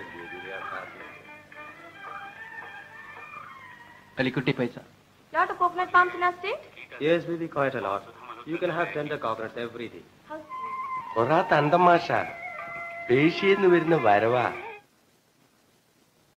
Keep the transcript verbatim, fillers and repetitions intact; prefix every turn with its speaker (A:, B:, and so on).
A: Kalikutti paisa.
B: Lot of coconut palms in our state?
C: Yes, baby, quite a lot. You can have tender coconuts every day.
B: How sweet.
D: Kora tandam masha. Peshi nu virna varava.